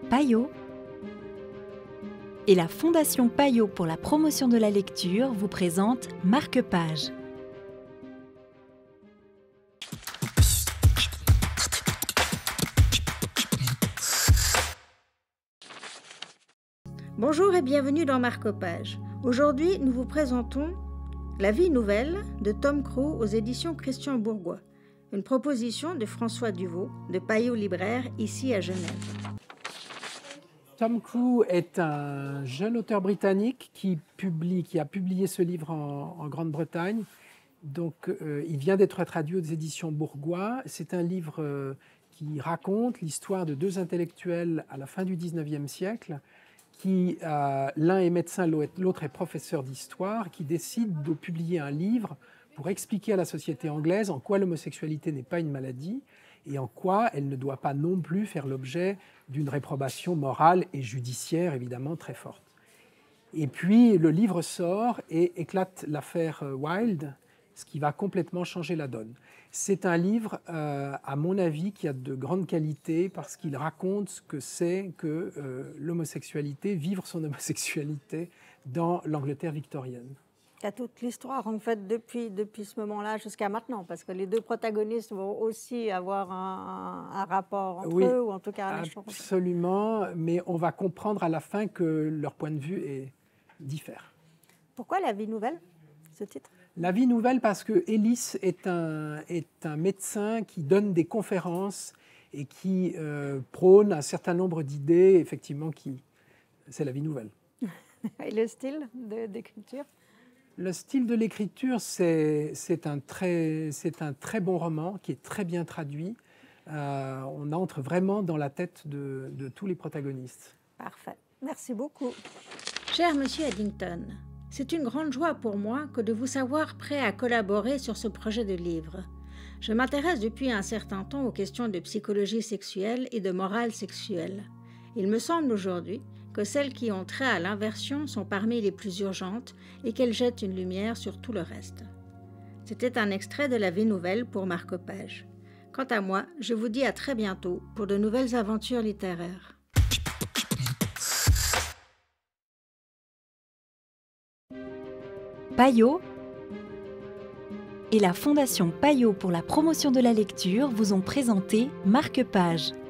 Payot et la Fondation Payot pour la promotion de la lecture vous présente Marque-Page. Bonjour et bienvenue dans Marque-Page. Aujourd'hui, nous vous présentons La vie nouvelle de Tom Crew aux éditions Christian Bourgois, une proposition de François Duvaux de Payot Libraire ici à Genève. Tom Crew est un jeune auteur britannique qui a publié ce livre en Grande-Bretagne. Donc, il vient d'être traduit aux éditions Bourgois. C'est un livre qui raconte l'histoire de deux intellectuels à la fin du XIXe siècle qui, l'un est médecin, l'autre est professeur d'histoire, qui décident de publier un livre pour expliquer à la société anglaise en quoi l'homosexualité n'est pas une maladie et en quoi elle ne doit pas non plus faire l'objet d'une réprobation morale et judiciaire évidemment très forte. Et puis le livre sort et éclate l'affaire Wilde, ce qui va complètement changer la donne. C'est un livre, à mon avis, qui a de grandes qualités parce qu'il raconte ce que c'est que l'homosexualité, vivre son homosexualité dans l'Angleterre victorienne. Il y a toute l'histoire en fait depuis ce moment-là jusqu'à maintenant, parce que les deux protagonistes vont aussi avoir un rapport entre eux, ou en tout cas un échange. Absolument, mais on va comprendre à la fin que leur point de vue diffère. Pourquoi La vie nouvelle, ce titre ? La vie nouvelle parce que Ellis est un médecin qui donne des conférences et qui prône un certain nombre d'idées, effectivement, c'est la vie nouvelle. Et le style d'écriture ? Le style de l'écriture, c'est un très bon roman qui est très bien traduit. On entre vraiment dans la tête de tous les protagonistes. Parfait. Merci beaucoup. Cher Monsieur Eddington, c'est une grande joie pour moi que de vous savoir prêt à collaborer sur ce projet de livre. Je m'intéresse depuis un certain temps aux questions de psychologie sexuelle et de morale sexuelle. Il me semble aujourd'hui que celles qui ont trait à l'inversion sont parmi les plus urgentes et qu'elles jettent une lumière sur tout le reste. C'était un extrait de La vie nouvelle pour Marque-Page. Quant à moi, je vous dis à très bientôt pour de nouvelles aventures littéraires. Payot et la Fondation Payot pour la promotion de la lecture vous ont présenté Marque-Page.